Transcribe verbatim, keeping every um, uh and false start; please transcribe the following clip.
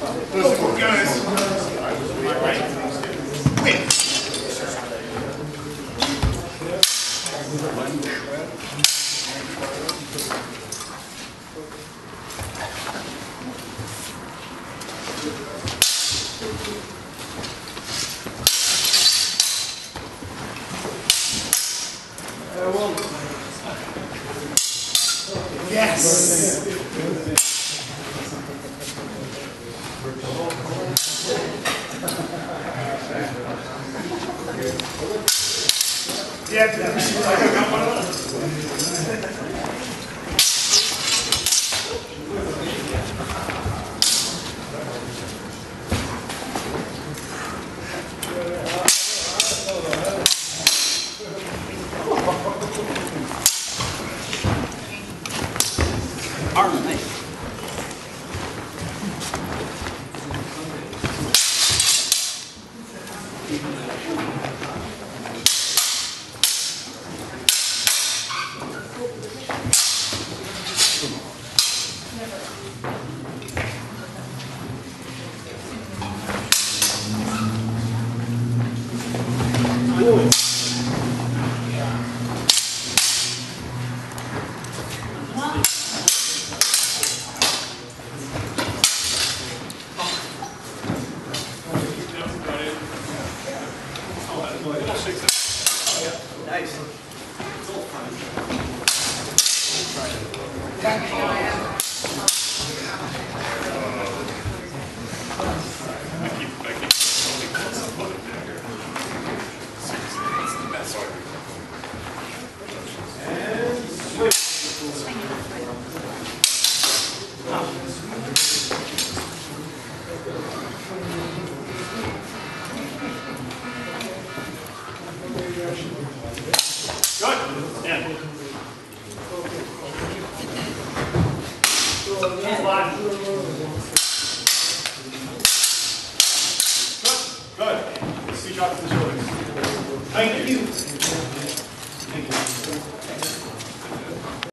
Go, guys. Win. Yes. Yeah, I got one of those. Arm knife. Nice. Good. Yeah. Good. Good. See shots to the shoulders. Thank you. Thank you.